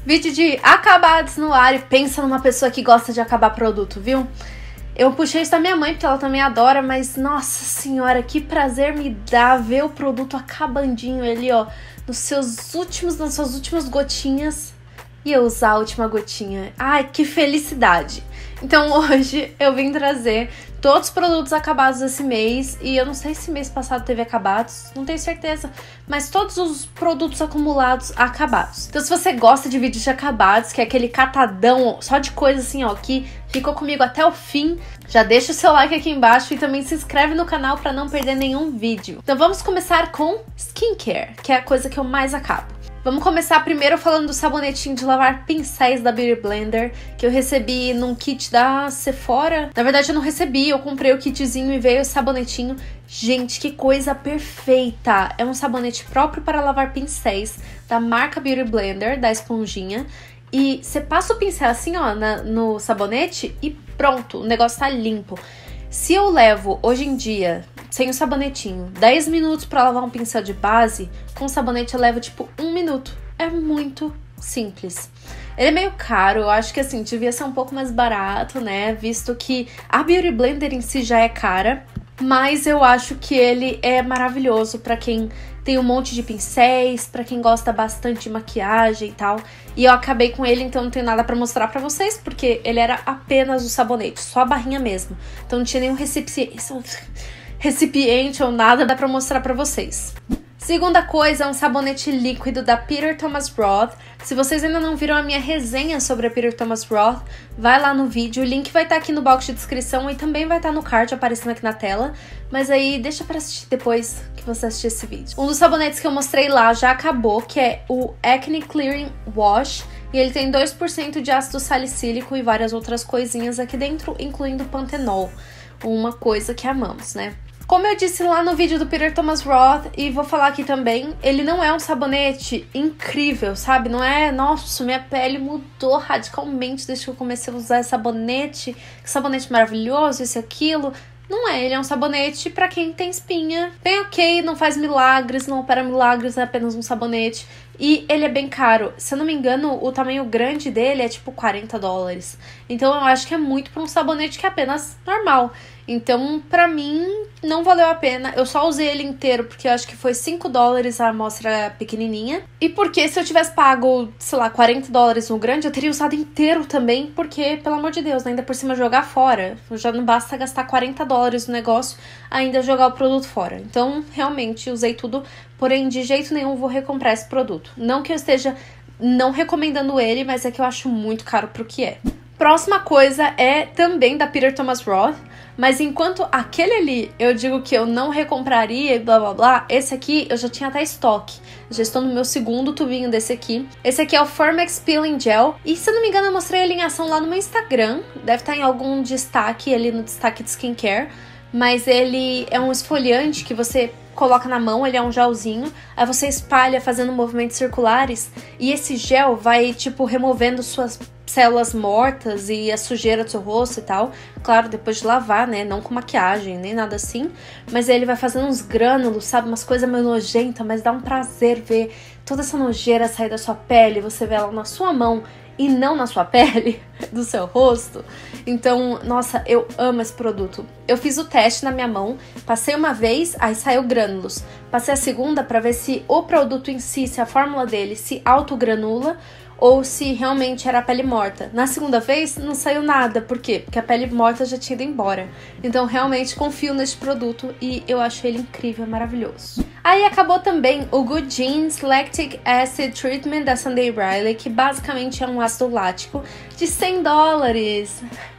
Vídeo de acabados no ar e pensa numa pessoa que gosta de acabar produto, viu? Eu puxei isso da minha mãe porque ela também adora, mas nossa senhora, que prazer me dá ver o produto acabandinho ali, ó, nas suas últimas gotinhas e eu usar a última gotinha. Ai, que felicidade! Então hoje eu vim trazer todos os produtos acabados desse mês, e eu não sei se mês passado teve acabados, não tenho certeza, mas todos os produtos acumulados acabados. Então se você gosta de vídeos de acabados, que é aquele catadão só de coisa assim, ó, que ficou comigo até o fim, já deixa o seu like aqui embaixo e também se inscreve no canal para não perder nenhum vídeo. Então vamos começar com skincare, que é a coisa que eu mais acabo. Vamos começar primeiro falando do sabonetinho de lavar pincéis da Beauty Blender, que eu recebi num kit da Sephora. Na verdade eu não recebi, eu comprei o kitzinho e veio o sabonetinho. Gente, que coisa perfeita! É um sabonete próprio para lavar pincéis, da marca Beauty Blender, da esponjinha. E você passa o pincel assim, ó, no sabonete e pronto, o negócio tá limpo. Se eu levo, hoje em dia, sem o sabonetinho, 10 minutos pra lavar um pincel de base, com o sabonete eu levo tipo 1 minuto. É muito simples. Ele é meio caro, eu acho que assim, devia ser um pouco mais barato, né? Visto que a Beauty Blender em si já é cara, mas eu acho que ele é maravilhoso pra quem tem um monte de pincéis, pra quem gosta bastante de maquiagem e tal. E eu acabei com ele, então não tenho nada pra mostrar pra vocês, porque ele era apenas o sabonete, só a barrinha mesmo. Então não tinha nenhum recipiente ou nada, dá pra mostrar pra vocês. Segunda coisa é um sabonete líquido da Peter Thomas Roth. Se vocês ainda não viram a minha resenha sobre a Peter Thomas Roth, vai lá no vídeo, o link vai estar aqui no box de descrição e também vai estar no card aparecendo aqui na tela. Mas aí deixa pra assistir depois que você assistir esse vídeo. Um dos sabonetes que eu mostrei lá já acabou, que é o Acne Clearing Wash. E ele tem 2% de ácido salicílico e várias outras coisinhas aqui dentro, incluindo pantenol. Uma coisa que amamos, né? Como eu disse lá no vídeo do Peter Thomas Roth, e vou falar aqui também, ele não é um sabonete incrível, sabe? Não é, nossa, minha pele mudou radicalmente desde que eu comecei a usar sabonete, que sabonete maravilhoso, isso e aquilo. Não é, ele é um sabonete pra quem tem espinha. Bem ok, não faz milagres, não opera milagres, é apenas um sabonete. E ele é bem caro. Se eu não me engano, o tamanho grande dele é tipo $40. Então eu acho que é muito pra um sabonete que é apenas normal. Então, pra mim, não valeu a pena. Eu só usei ele inteiro porque eu acho que foi $5 a amostra pequenininha. E porque se eu tivesse pago, sei lá, $40 no grande, eu teria usado inteiro também. Porque, pelo amor de Deus, ainda por cima jogar fora. Já não basta gastar $40 no negócio, ainda jogar o produto fora. Então, realmente, usei tudo. Porém, de jeito nenhum vou recomprar esse produto. Não que eu esteja não recomendando ele, mas é que eu acho muito caro pro que é. Próxima coisa é também da Peter Thomas Roth. Mas enquanto aquele ali eu digo que eu não recompraria e blá blá blá, esse aqui eu já tinha até estoque. Eu já estou no meu segundo tubinho desse aqui. Esse aqui é o Formex Peeling Gel. E se eu não me engano eu mostrei ele em ação lá no meu Instagram. Deve estar em algum destaque ali no destaque de skincare. Mas ele é um esfoliante que você coloca na mão, ele é um gelzinho. Aí você espalha fazendo movimentos circulares. E esse gel vai tipo removendo suas células mortas e a sujeira do seu rosto e tal. Claro, depois de lavar, né? Não com maquiagem, nem nada assim. Mas ele vai fazendo uns grânulos, sabe? Umas coisas meio nojentas, mas dá um prazer ver toda essa nojeira sair da sua pele. Você vê ela na sua mão e não na sua pele, do seu rosto. Então, nossa, eu amo esse produto. Eu fiz o teste na minha mão, passei uma vez, aí saiu grânulos. Passei a segunda pra ver se o produto em si, se a fórmula dele se autogranula ou se realmente era a pele morta. Na segunda vez, não saiu nada. Por quê? Porque a pele morta já tinha ido embora. Então, realmente, confio neste produto e eu acho ele incrível, maravilhoso. Aí acabou também o Good Genes Lactic Acid Treatment da Sunday Riley, que basicamente é um ácido lático de $100.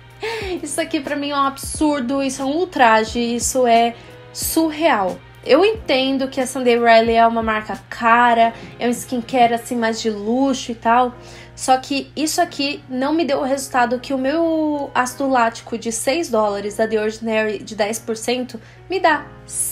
Isso aqui pra mim é um absurdo, isso é um ultraje, isso é surreal. Eu entendo que a Sunday Riley é uma marca cara, é um skincare assim mais de luxo e tal, só que isso aqui não me deu o resultado que o meu ácido lático de $6 da The Ordinary de 10% me dá.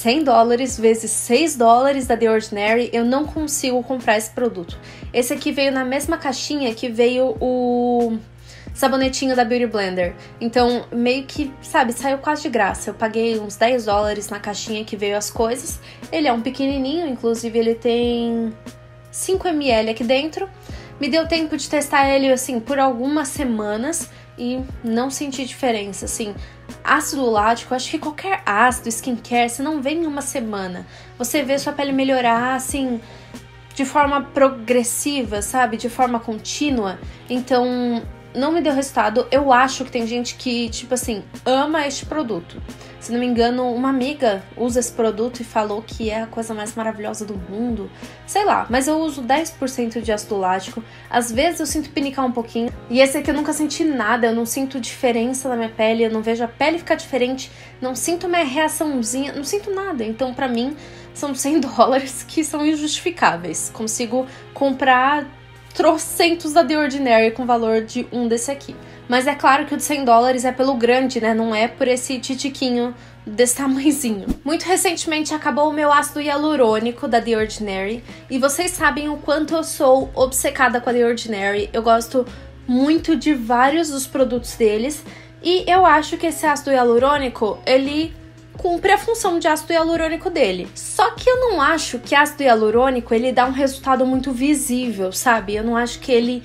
$100 vezes $6 da The Ordinary, eu não consigo comprar esse produto. Esse aqui veio na mesma caixinha que veio o sabonetinho da Beauty Blender. Então, meio que, sabe, saiu quase de graça. Eu paguei uns $10 na caixinha que veio as coisas. Ele é um pequenininho, inclusive ele tem 5 ml aqui dentro. Me deu tempo de testar ele, assim, por algumas semanas e não senti diferença, assim. Ácido lático, acho que qualquer ácido, skincare, você não vê em uma semana. Você vê sua pele melhorar, assim, de forma progressiva, sabe? De forma contínua. Então, não me deu resultado. Eu acho que tem gente que, tipo assim, ama este produto. Se não me engano, uma amiga usa esse produto e falou que é a coisa mais maravilhosa do mundo. Sei lá, mas eu uso 10% de ácido lático. Às vezes eu sinto pinicar um pouquinho. E esse aqui eu nunca senti nada, eu não sinto diferença na minha pele, eu não vejo a pele ficar diferente, não sinto uma reaçãozinha, não sinto nada. Então, pra mim, são $100 que são injustificáveis. Consigo comprar trocentos da The Ordinary com valor de um desse aqui. Mas é claro que o de $100 é pelo grande, né? Não é por esse titiquinho desse tamanhozinho. Muito recentemente acabou o meu ácido hialurônico da The Ordinary. E vocês sabem o quanto eu sou obcecada com a The Ordinary. Eu gosto muito de vários dos produtos deles. E eu acho que esse ácido hialurônico, ele cumpre a função de ácido hialurônico dele. Só que eu não acho que ácido hialurônico, ele dá um resultado muito visível, sabe? Eu não acho que ele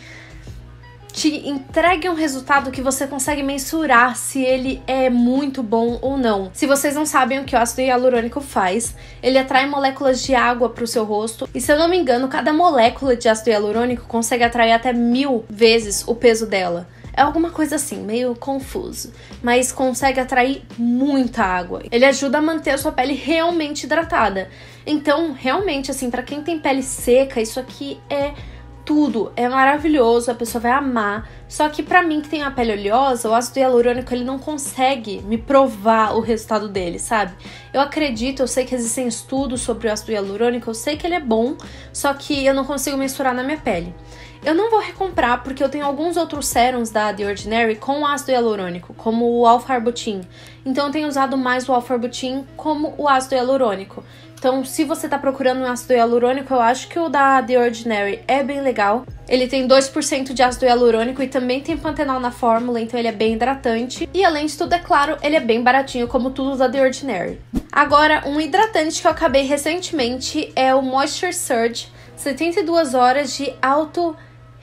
te entregue um resultado que você consegue mensurar se ele é muito bom ou não. Se vocês não sabem o que o ácido hialurônico faz, ele atrai moléculas de água para o seu rosto. E se eu não me engano, cada molécula de ácido hialurônico consegue atrair até 1000 vezes o peso dela. É alguma coisa assim, meio confuso, mas consegue atrair muita água. Ele ajuda a manter a sua pele realmente hidratada. Então, realmente, assim, pra quem tem pele seca, isso aqui é tudo. É maravilhoso, a pessoa vai amar. Só que pra mim, que tem a pele oleosa, o ácido hialurônico, ele não consegue me provar o resultado dele, sabe? Eu acredito, eu sei que existem estudos sobre o ácido hialurônico, eu sei que ele é bom, só que eu não consigo mensurar na minha pele. Eu não vou recomprar porque eu tenho alguns outros sérums da The Ordinary com ácido hialurônico, como o alfa-arbutin. Então eu tenho usado mais o alfa-arbutin como o ácido hialurônico. Então, se você tá procurando um ácido hialurônico, eu acho que o da The Ordinary é bem legal. Ele tem 2% de ácido hialurônico e também tem pantenol na fórmula, então ele é bem hidratante. E além de tudo, é claro, ele é bem baratinho, como tudo da The Ordinary. Agora, um hidratante que eu acabei recentemente é o Moisture Surge 72 horas de auto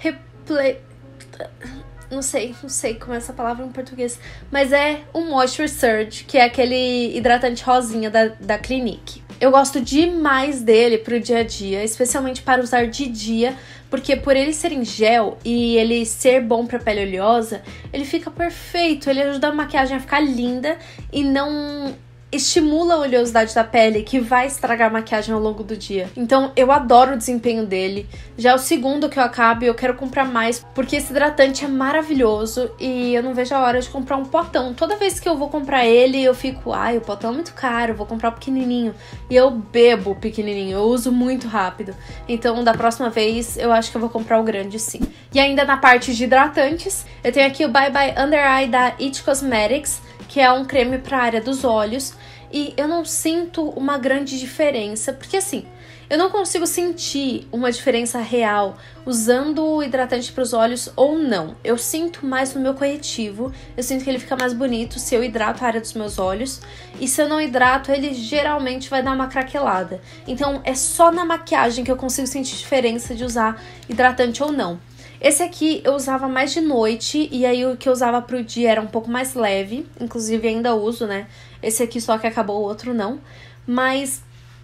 não sei como é essa palavra em português, mas é um Moisture Surge, que é aquele hidratante rosinha da Clinique. Eu gosto demais dele pro dia a dia, especialmente para usar de dia, porque por ele ser em gel e ele ser bom pra pele oleosa, ele fica perfeito, ele ajuda a maquiagem a ficar linda e não estimula a oleosidade da pele, que vai estragar a maquiagem ao longo do dia. Então, eu adoro o desempenho dele. Já é o segundo que eu acabo e eu quero comprar mais, porque esse hidratante é maravilhoso e eu não vejo a hora de comprar um potão. Toda vez que eu vou comprar ele, eu fico, o potão é muito caro, vou comprar o pequenininho. E eu bebo o pequenininho, eu uso muito rápido. Então, da próxima vez, eu acho que eu vou comprar o grande sim. E ainda na parte de hidratantes, eu tenho aqui o Bye Bye Under Eye da It Cosmetics, que é um creme para a área dos olhos, e eu não sinto uma grande diferença, porque assim, eu não consigo sentir uma diferença real usando o hidratante para os olhos ou não. Eu sinto mais no meu corretivo, eu sinto que ele fica mais bonito se eu hidrato a área dos meus olhos, e se eu não hidrato, ele geralmente vai dar uma craquelada. Então é só na maquiagem que eu consigo sentir diferença de usar hidratante ou não. Esse aqui eu usava mais de noite, e aí o que eu usava pro dia era um pouco mais leve, inclusive ainda uso, né? Esse aqui só que acabou, o outro não. Mas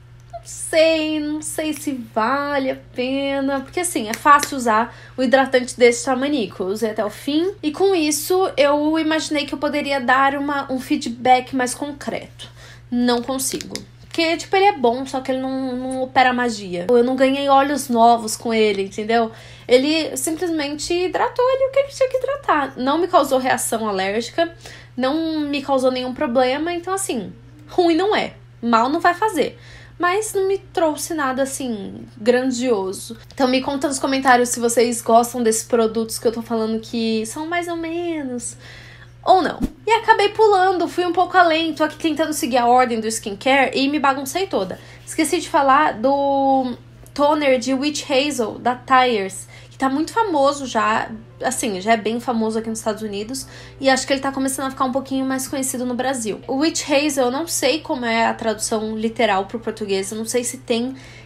não sei se vale a pena, porque assim, é fácil usar o hidratante desse tamanico. Eu usei até o fim, e com isso eu imaginei que eu poderia dar um feedback mais concreto. Não consigo. Porque, tipo, ele é bom, só que ele não opera magia. Eu não ganhei olhos novos com ele, entendeu? Ele simplesmente hidratou ali o que ele tinha que hidratar. Não me causou reação alérgica, não me causou nenhum problema. Então, assim, ruim não é. Mal não vai fazer. Mas não me trouxe nada, assim, grandioso. Então me conta nos comentários se vocês gostam desses produtos que eu tô falando que são mais ou menos ou não. E acabei pulando, fui um pouco além, tô aqui tentando seguir a ordem do skincare e me baguncei toda. Esqueci de falar do toner de Witch Hazel, da Tires, que tá muito famoso já, assim, já é bem famoso aqui nos Estados Unidos, e acho que ele tá começando a ficar um pouquinho mais conhecido no Brasil. O Witch Hazel, eu não sei como é a tradução literal pro português, eu não sei se tem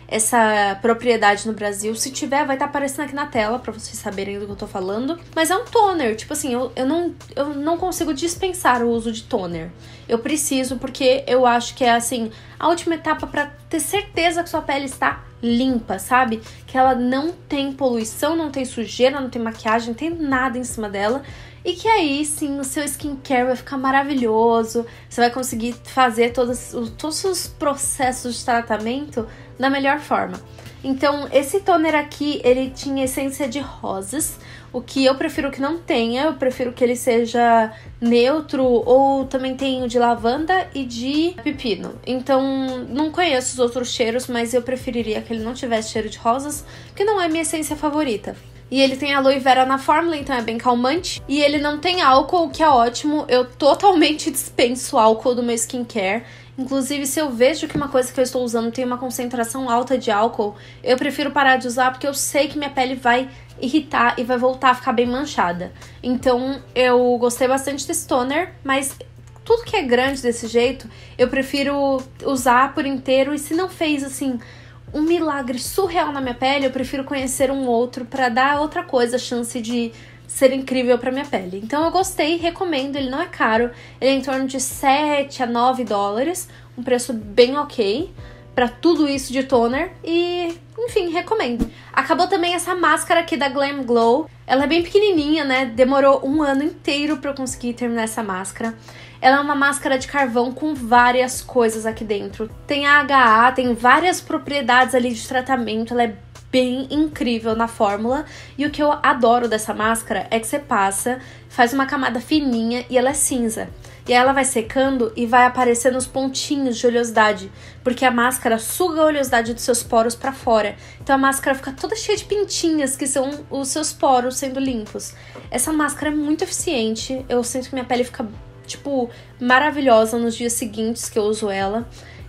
essa propriedade no Brasil. Se tiver, vai estar aparecendo aqui na tela pra vocês saberem do que eu tô falando. Mas é um toner, tipo assim, eu não consigo dispensar o uso de toner. Eu preciso, porque eu acho que é, assim, a última etapa pra ter certeza que sua pele está limpa, sabe? Que ela não tem poluição, não tem sujeira, não tem maquiagem, não tem nada em cima dela. E que aí, sim, o seu skincare vai ficar maravilhoso. Você vai conseguir fazer todos os processos de tratamento da melhor forma. Então, esse toner aqui, ele tinha essência de rosas. O que eu prefiro que não tenha. Eu prefiro que ele seja neutro, ou também tem o de lavanda e de pepino. Então, não conheço os outros cheiros, mas eu preferiria que ele não tivesse cheiro de rosas, porque não é minha essência favorita. E ele tem aloe vera na fórmula, então é bem calmante. E ele não tem álcool, o que é ótimo. Eu totalmente dispenso álcool do meu skincare. Inclusive, se eu vejo que uma coisa que eu estou usando tem uma concentração alta de álcool, eu prefiro parar de usar, porque eu sei que minha pele vai irritar e vai voltar a ficar bem manchada. Então, eu gostei bastante desse toner, mas tudo que é grande desse jeito, eu prefiro usar por inteiro. E se não fez, assim, um milagre surreal na minha pele, eu prefiro conhecer um outro pra dar outra coisa, a chance de ser incrível pra minha pele. Então eu gostei, recomendo, ele não é caro, ele é em torno de 7 a 9 dólares, um preço bem ok pra tudo isso de toner e, enfim, recomendo. Acabou também essa máscara aqui da Glam Glow, ela é bem pequenininha, né, demorou um ano inteiro pra eu conseguir terminar essa máscara. Ela é uma máscara de carvão com várias coisas aqui dentro. Tem AHA, tem várias propriedades ali de tratamento. Ela é bem incrível na fórmula. E o que eu adoro dessa máscara é que você passa, faz uma camada fininha e ela é cinza. E aí ela vai secando e vai aparecendo os pontinhos de oleosidade, porque a máscara suga a oleosidade dos seus poros pra fora. Então a máscara fica toda cheia de pintinhas, que são os seus poros sendo limpos. Essa máscara é muito eficiente. Eu sinto que minha pele fica, tipo, maravilhosa nos dias seguintes que eu uso ela.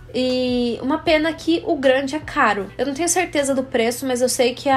E uma pena que o grande é caro. Eu não tenho certeza do preço, mas eu sei que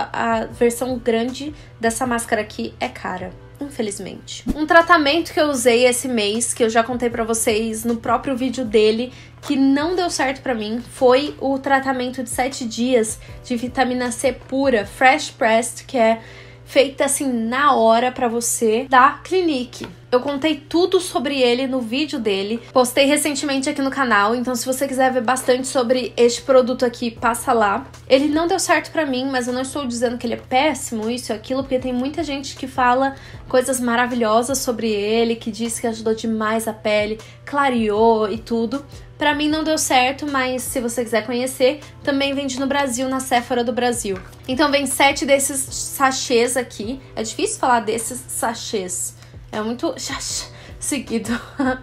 a versão grande dessa máscara aqui é cara, infelizmente. Um tratamento que eu usei esse mês, que eu já contei pra vocês no próprio vídeo dele, que não deu certo pra mim, foi o tratamento de 7 dias de vitamina C pura, Fresh Pressed, que é feita assim na hora pra você, da Clinique. Eu contei tudo sobre ele no vídeo dele, postei recentemente aqui no canal, então se você quiser ver bastante sobre este produto aqui, passa lá. Ele não deu certo pra mim, mas eu não estou dizendo que ele é péssimo, isso e aquilo, porque tem muita gente que fala coisas maravilhosas sobre ele, que diz que ajudou demais a pele, clareou e tudo. Pra mim não deu certo, mas se você quiser conhecer, também vende no Brasil, na Sephora do Brasil. Então vem 7 desses sachês aqui. É difícil falar desses sachês. É muito seguido.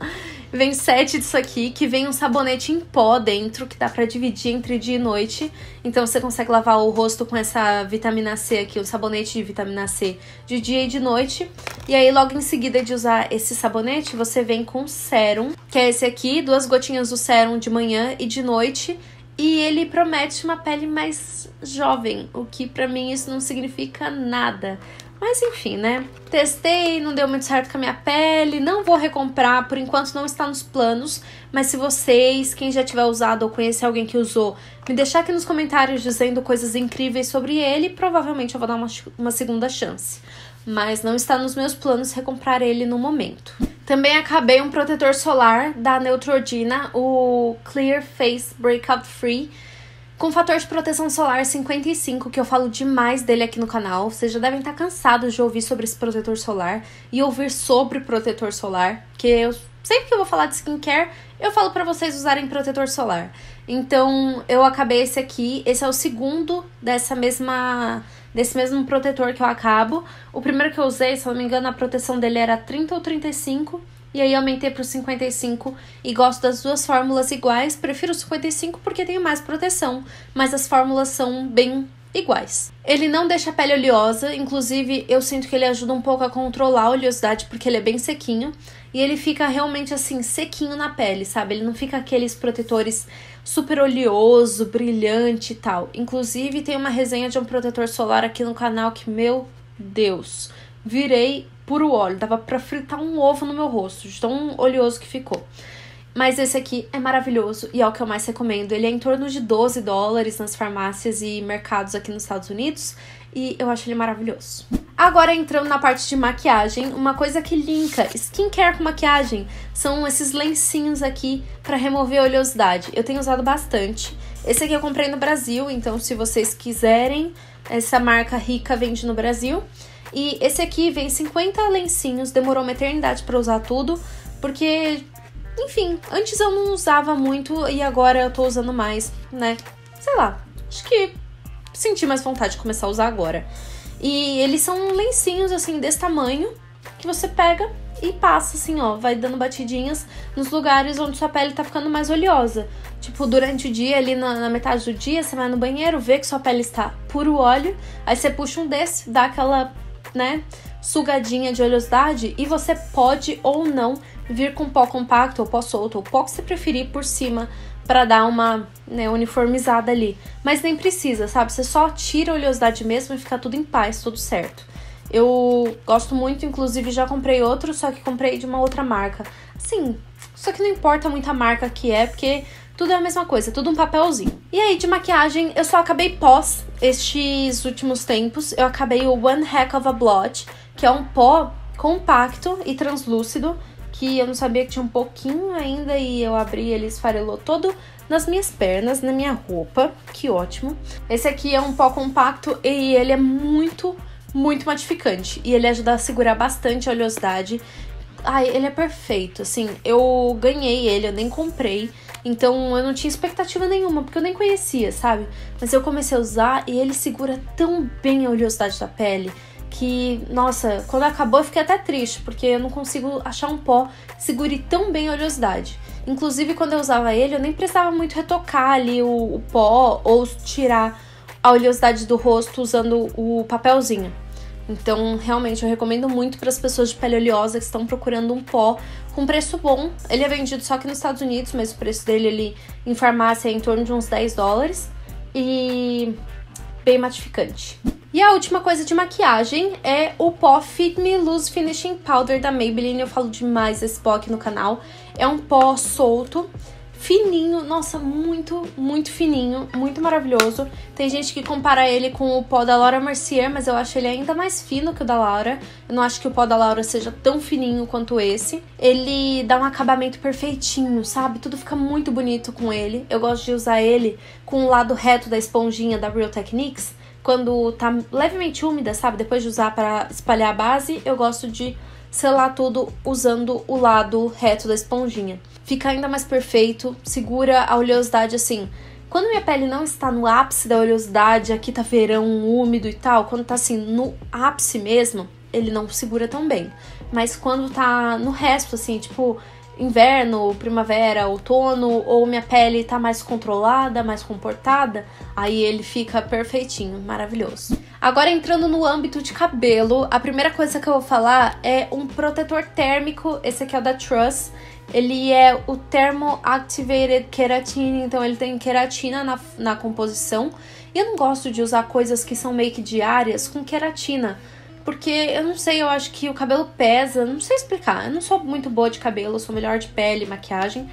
Vem 7 disso aqui, que vem um sabonete em pó dentro, que dá pra dividir entre dia e noite. Então você consegue lavar o rosto com essa vitamina C aqui, o sabonete de vitamina C, de dia e de noite. E aí logo em seguida de usar esse sabonete, você vem com sérum, que é esse aqui, 2 gotinhas do sérum de manhã e de noite. E ele promete uma pele mais jovem, o que pra mim isso não significa nada. Mas enfim, né? Testei, não deu muito certo com a minha pele, não vou recomprar, por enquanto não está nos planos. Mas se vocês, quem já tiver usado ou conhecer alguém que usou, me deixar aqui nos comentários dizendo coisas incríveis sobre ele, provavelmente eu vou dar uma segunda chance. Mas não está nos meus planos recomprar ele no momento. Também acabei um protetor solar da Neutrogena, o Clear Face Breakout Free, com fator de proteção solar 55, que eu falo demais dele aqui no canal. Vocês já devem estar cansados de ouvir sobre esse protetor solar e ouvir sobre protetor solar, porque eu sempre que eu vou falar de skincare, eu falo pra vocês usarem protetor solar. Então, eu acabei esse aqui. Esse é o segundo desse mesmo protetor que eu acabo. O primeiro que eu usei, se eu não me engano, a proteção dele era 30 ou 35. E aí eu aumentei para o 55 e gosto das duas fórmulas iguais. Prefiro o 55 porque tem mais proteção, mas as fórmulas são bem iguais. Ele não deixa a pele oleosa, inclusive eu sinto que ele ajuda um pouco a controlar a oleosidade porque ele é bem sequinho. E ele fica realmente assim, sequinho na pele, sabe? Ele não fica aqueles protetores super oleoso, brilhante e tal. Inclusive tem uma resenha de um protetor solar aqui no canal que, meu Deus, virei puro óleo. Dava pra fritar um ovo no meu rosto, de tão oleoso que ficou. Mas esse aqui é maravilhoso e é o que eu mais recomendo. Ele é em torno de $12 nas farmácias e mercados aqui nos Estados Unidos. E eu acho ele maravilhoso. Agora, entrando na parte de maquiagem, uma coisa que linka skincare com maquiagem são esses lencinhos aqui pra remover a oleosidade. Eu tenho usado bastante. Esse aqui eu comprei no Brasil, então se vocês quiserem, essa marca Rica vende no Brasil. E esse aqui vem 50 lencinhos, demorou uma eternidade pra usar tudo, porque, enfim, antes eu não usava muito e agora eu tô usando mais, né? Sei lá, acho que senti mais vontade de começar a usar agora. E eles são lencinhos, assim, desse tamanho, que você pega e passa, assim, ó, vai dando batidinhas nos lugares onde sua pele tá ficando mais oleosa. Tipo, durante o dia, ali na metade do dia, você vai no banheiro, vê que sua pele está puro óleo, aí você puxa um desse, dá aquela, né, sugadinha de oleosidade e você pode ou não vir com pó compacto ou pó solto, ou pó que você preferir por cima, pra dar uma, né, uniformizada ali. Mas nem precisa, sabe? Você só tira a oleosidade mesmo e fica tudo em paz, tudo certo. Eu gosto muito, inclusive já comprei outro, só que comprei de uma outra marca. Assim, só que não importa muito a marca que é, porque tudo é a mesma coisa, tudo um papelzinho. E aí, de maquiagem, eu só acabei pós estes últimos tempos. Eu acabei o One Heck of a Blot, que é um pó compacto e translúcido, que eu não sabia que tinha um pouquinho ainda e eu abri e ele esfarelou todo nas minhas pernas, na minha roupa. Que ótimo. Esse aqui é um pó compacto e ele é muito matificante. E ele ajuda a segurar bastante a oleosidade. Ai, ele é perfeito, assim, eu ganhei ele, eu nem comprei, então eu não tinha expectativa nenhuma, porque eu nem conhecia, sabe? Mas eu comecei a usar e ele segura tão bem a oleosidade da pele que, nossa, quando acabou eu fiquei até triste, porque eu não consigo achar um pó que segure tão bem a oleosidade. Inclusive, quando eu usava ele, eu nem precisava muito retocar ali o pó ou tirar a oleosidade do rosto usando o papelzinho. Então, realmente, eu recomendo muito para as pessoas de pele oleosa que estão procurando um pó com preço bom. Ele é vendido só aqui nos Estados Unidos, mas o preço dele ali em farmácia é em torno de uns $10 e bem matificante. E a última coisa de maquiagem é o pó Fit Me Loose Finishing Powder da Maybelline. Eu falo demais desse pó aqui no canal. É um pó solto, fininho, nossa, muito fininho, muito maravilhoso. Tem gente que compara ele com o pó da Laura Mercier, mas eu acho ele ainda mais fino que o da Laura. Eu não acho que o pó da Laura seja tão fininho quanto esse. Ele dá um acabamento perfeitinho, sabe? Tudo fica muito bonito com ele. Eu gosto de usar ele com o lado reto da esponjinha da Real Techniques. Quando tá levemente úmida, sabe? Depois de usar para espalhar a base, eu gosto de selar tudo usando o lado reto da esponjinha. Fica ainda mais perfeito, segura a oleosidade assim. Quando minha pele não está no ápice da oleosidade, aqui tá verão úmido e tal, quando tá assim no ápice mesmo, ele não segura tão bem. Mas quando tá no resto, assim, tipo inverno, primavera, outono, ou minha pele tá mais controlada, mais comportada, aí ele fica perfeitinho, maravilhoso. Agora, entrando no âmbito de cabelo, a primeira coisa que eu vou falar é um protetor térmico. Esse aqui é o da Truss. Ele é o Thermo Activated Keratin, então ele tem queratina na composição. E eu não gosto de usar coisas que são meio que diárias com queratina, porque eu não sei, eu acho que o cabelo pesa, não sei explicar. Eu não sou muito boa de cabelo, eu sou melhor de pele, maquiagem,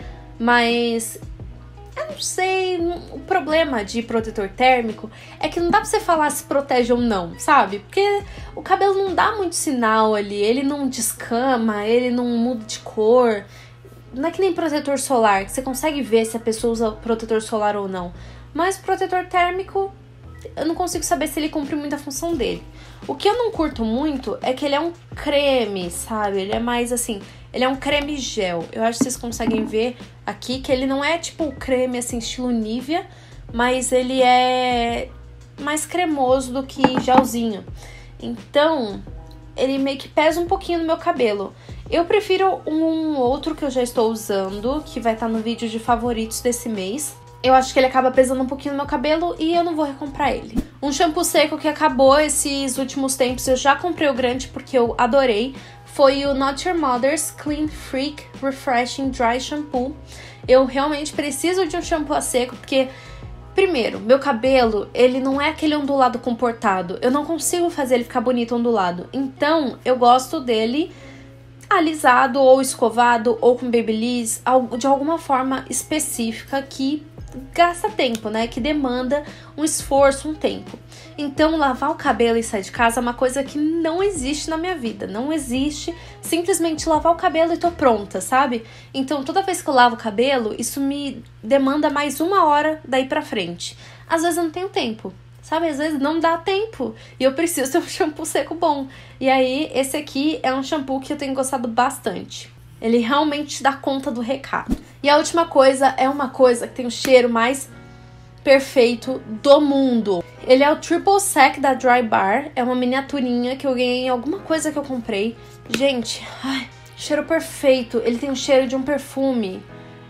mas eu não sei, o problema de protetor térmico é que não dá pra você falar se protege ou não, sabe? Porque o cabelo não dá muito sinal ali, ele não descama, ele não muda de cor. Não é que nem protetor solar, que você consegue ver se a pessoa usa protetor solar ou não. Mas protetor térmico, eu não consigo saber se ele cumpre muito a função dele. O que eu não curto muito é que ele é um creme, sabe? Ele é mais assim, ele é um creme gel. Eu acho que vocês conseguem ver aqui que ele não é tipo creme assim, estilo Nivea, mas ele é mais cremoso do que gelzinho. Então, ele meio que pesa um pouquinho no meu cabelo. Eu prefiro um outro que eu já estou usando, que vai estar no vídeo de favoritos desse mês. Eu acho que ele acaba pesando um pouquinho no meu cabelo e eu não vou recomprar ele. Um shampoo seco que acabou esses últimos tempos, eu já comprei o grande porque eu adorei. Foi o Not Your Mother's Clean Freak Refreshing Dry Shampoo. Eu realmente preciso de um shampoo a seco porque, primeiro, meu cabelo, ele não é aquele ondulado comportado. Eu não consigo fazer ele ficar bonito ondulado. Então, eu gosto dele alisado ou escovado ou com babyliss, de alguma forma específica que gasta tempo, né? Que demanda um esforço, um tempo. Então, lavar o cabelo e sair de casa é uma coisa que não existe na minha vida. Não existe simplesmente lavar o cabelo e tô pronta, sabe? Então, toda vez que eu lavo o cabelo, isso me demanda mais 1 hora daí pra frente. Às vezes eu não tenho tempo, sabe? Às vezes não dá tempo e eu preciso ter um shampoo seco bom. E aí, esse aqui é um shampoo que eu tenho gostado bastante. Ele realmente dá conta do recado. E a última coisa é uma coisa que tem o cheiro mais perfeito do mundo. Ele é o Triple Sec da Dry Bar. É uma miniaturinha que eu ganhei em alguma coisa que eu comprei. Gente, cheiro perfeito. Ele tem o cheiro de um perfume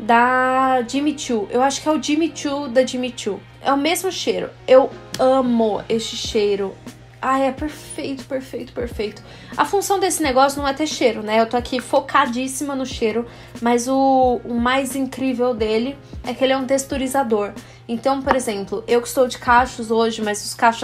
da Jimmy Choo. Eu acho que é o Jimmy Choo da Jimmy Choo. É o mesmo cheiro. Eu amo este cheiro. É perfeito, perfeito, perfeito. A função desse negócio não é ter cheiro, né? Eu tô aqui focadíssima no cheiro, mas o mais incrível dele é que ele é um texturizador. Então, por exemplo, eu que estou de cachos hoje, mas os cachos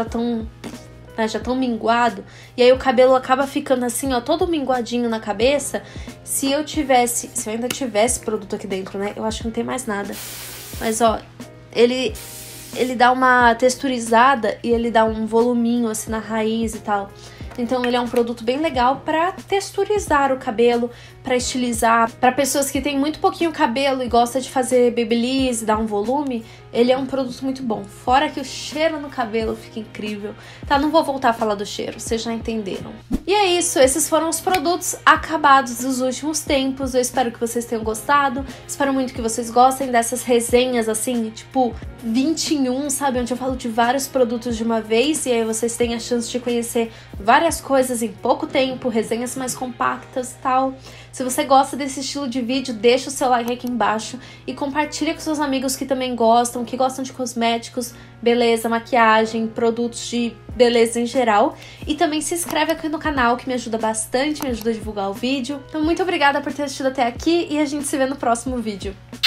já estão minguados, e aí o cabelo acaba ficando assim, ó, todo minguadinho na cabeça. Se eu ainda tivesse produto aqui dentro, né? Eu acho que não tem mais nada. Mas, ó, ele dá uma texturizada e ele dá um voluminho assim na raiz e tal. Então ele é um produto bem legal pra texturizar o cabelo, pra estilizar. Pra pessoas que têm muito pouquinho cabelo e gostam de fazer babyliss e dar um volume, ele é um produto muito bom. Fora que o cheiro no cabelo fica incrível. Tá, não vou voltar a falar do cheiro, vocês já entenderam. E é isso, esses foram os produtos acabados dos últimos tempos. Eu espero que vocês tenham gostado. Espero muito que vocês gostem dessas resenhas assim, tipo 21, sabe? Onde eu falo de vários produtos de uma vez e aí vocês têm a chance de conhecer várias coisas em pouco tempo, resenhas mais compactas e tal. Se você gosta desse estilo de vídeo, deixa o seu like aqui embaixo e compartilha com seus amigos que também gostam, que gostam de cosméticos, beleza, maquiagem, produtos de beleza em geral. E também se inscreve aqui no canal, que me ajuda bastante, me ajuda a divulgar o vídeo. Então, muito obrigada por ter assistido até aqui e a gente se vê no próximo vídeo.